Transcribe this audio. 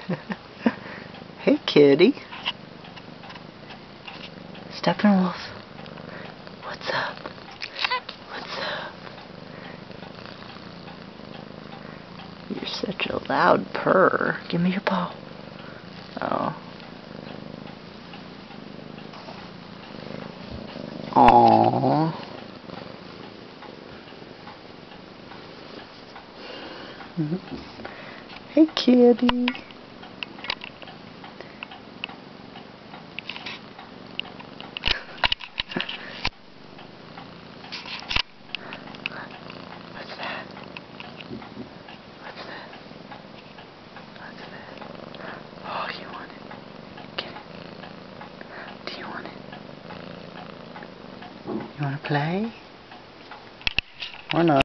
Hey, kitty. Steppenwolf. What's up? What's up? You're such a loud purr. Give me your paw. Oh. Aww. Hey, kitty. What's that? What's that? What's that? Oh, you want it? Get it. Do you want it? You want to play? Or not?